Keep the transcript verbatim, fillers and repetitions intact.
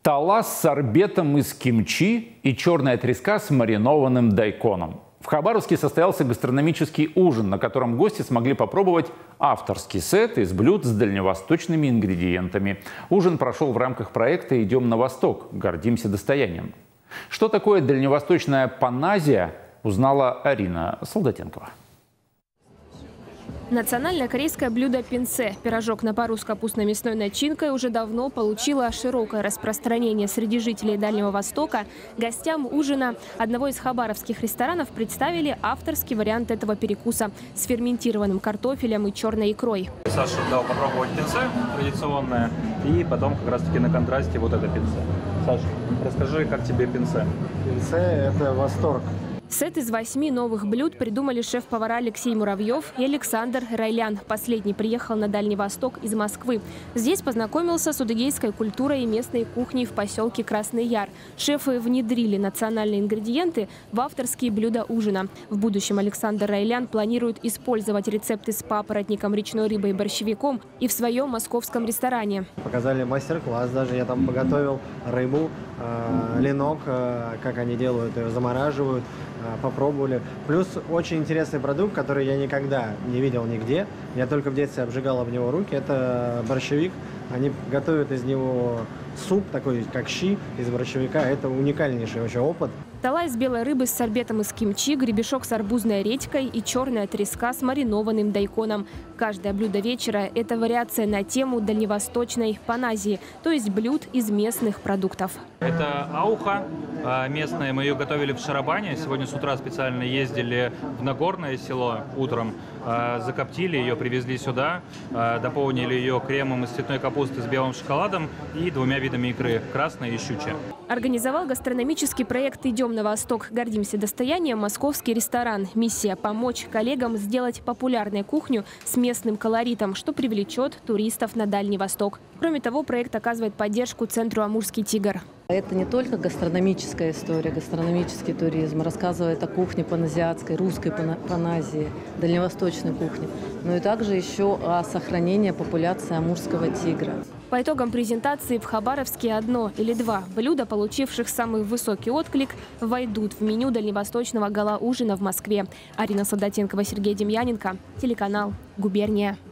Тала с сорбетом из кимчи и черная треска с маринованным дайконом. В Хабаровске состоялся гастрономический ужин, на котором гости смогли попробовать авторский сет из блюд с дальневосточными ингредиентами. Ужин прошел в рамках проекта «Идем на восток. Гордимся достоянием». Что такое дальневосточная паназия, узнала Арина Солдатенкова. Национальное корейское блюдо пинце – пирожок на пару с капустно-мясной начинкой – уже давно получило широкое распространение среди жителей Дальнего Востока. Гостям ужина одного из хабаровских ресторанов представили авторский вариант этого перекуса с ферментированным картофелем и черной икрой. Саша дал попробовать пинце традиционное, и потом как раз-таки на контрасте вот это пинце. Саша, расскажи, как тебе пинце? Пинце – это восторг. Сет из восьми новых блюд придумали шеф-повара Алексей Муравьев и Александр Райлян. Последний приехал на Дальний Восток из Москвы. Здесь познакомился с адыгейской культурой и местной кухней в поселке Красный Яр. Шефы внедрили национальные ингредиенты в авторские блюда ужина. В будущем Александр Райлян планирует использовать рецепты с папоротником, речной рыбой и борщевиком и в своем московском ресторане. Показали мастер-класс, даже я там поготовил рыбу, э, ленок, э, как они делают, ее замораживают. Попробовали. Плюс очень интересный продукт, который я никогда не видел нигде. Я только в детстве обжигал об него руки. Это борщевик. Они готовят из него суп, такой как щи из борщевика. Это уникальнейший вообще опыт. Тала из белой рыбы с сорбетом из кимчи, гребешок с арбузной редькой и черная треска с маринованным дайконом. Каждое блюдо вечера – это вариация на тему дальневосточной паназии, то есть блюд из местных продуктов. Это ауха местная, мы ее готовили в Шарабане. Сегодня с утра специально ездили в Нагорное село утром, закоптили ее, привезли сюда, дополнили ее кремом из цветной капусты с белым шоколадом и двумя видами икры – красной и щучьей. Организовал гастрономический проект «Идем на восток. Гордимся достоянием» московский ресторан. Миссия – помочь коллегам сделать популярную кухню с местным колоритом, что привлечет туристов на Дальний Восток. Кроме того, проект оказывает поддержку центру «Амурский тигр». Это не только гастрономическая история, гастрономический туризм, рассказывает о кухне паназиатской, русской паназии, дальневосточной кухне, но и также еще о сохранении популяции амурского тигра. По итогам презентации в Хабаровске одно или два блюда, получивших самый высокий отклик, войдут в меню дальневосточного гала-ужина в Москве. Арина Солдатенкова, Сергей Демьяненко, телеканал «Губерния».